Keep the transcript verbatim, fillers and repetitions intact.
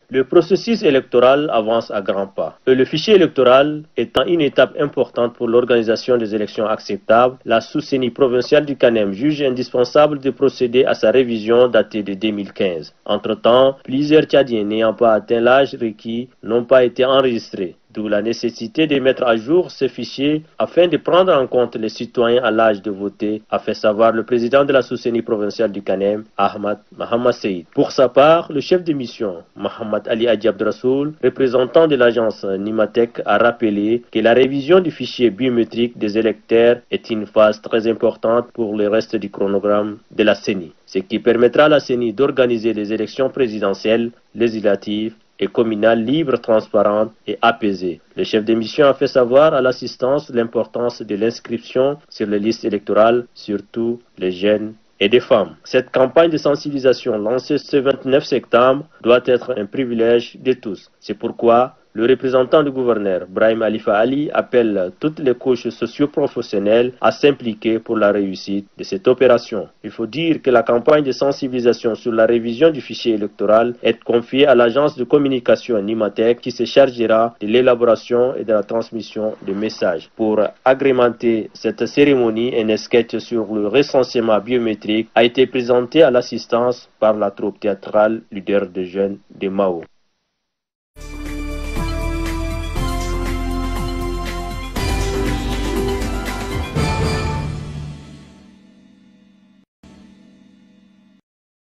Le processus électoral avance à grands pas. Et le fichier électoral étant une étape importante pour l'organisation des élections acceptables, la sous-C E N I provinciale du Kanem juge indispensable de procéder à sa révision datée de deux mille quinze. Entre-temps, plusieurs Tchadiens n'ayant pas atteint l'âge requis n'ont pas été enregistrés. D'où la nécessité de mettre à jour ce fichier afin de prendre en compte les citoyens à l'âge de voter, a fait savoir le président de la sous-C E N I provinciale du Kanem, Ahmad Mohamed Seid. Pour sa part, le chef de mission, Mohamed Ali Hadji Abdrasoul, représentant de l'agence Nimatec, a rappelé que la révision du fichier biométrique des électeurs est une phase très importante pour le reste du chronogramme de la C E N I, ce qui permettra à la C E N I d'organiser les élections présidentielles, législatives et communales libres, transparentes et apaisées. Le chef de mission a fait savoir à l'assistance l'importance de l'inscription sur les listes électorales, surtout les jeunes et des femmes. Cette campagne de sensibilisation lancée ce vingt-neuf septembre doit être un privilège de tous. C'est pourquoi le représentant du gouverneur, Brahim Alifa Ali, appelle toutes les couches socio-professionnelles à s'impliquer pour la réussite de cette opération. Il faut dire que la campagne de sensibilisation sur la révision du fichier électoral est confiée à l'agence de communication Nimatec qui se chargera de l'élaboration et de la transmission de messages. Pour agrémenter cette cérémonie, un sketch sur le recensement biométrique a été présenté à l'assistance par la troupe théâtrale leader de jeunes de Mao.